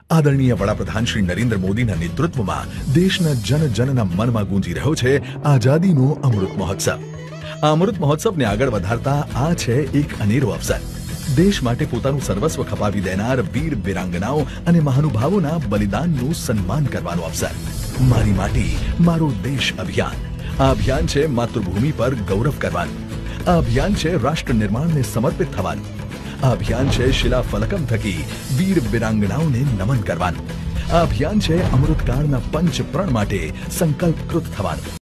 આદરણીય વડાપ્રધાન શ્રી નરેન્દ્ર મોદીના નેતૃત્વમાં દેશના જનજનના મનમાં ગૂંજી રહ્યો છે આઝાદીનો અમૃત મહોત્સવ। આ અમૃત મહોત્સવને આગળ વધારતા આ છે એક અનેરો અવસર। દેશ માટે પોતાનું સર્વસ્વ ખપાવી દેનાર વીર વીરાંગનાઓ અને મહાનુભાવોના બલિદાનનું સન્માન કરવાનો અવસર। મારી માટી મારો દેશ અભિયાન। આ અભિયાન છે માતૃભૂમિ પર ગૌરવ કરવાનું। આ અભિયાન છે રાષ્ટ્ર નિર્માણને સમર્પિત થવાનું। આ અભિયાન છે શિલાફલકમ થકી વીર વીરાંગનાઓને નમન કરવાનું। આ અભિયાન છે અમૃતકાળના પંચ પ્રણ માટે સંકલ્પકૃત થવાનું।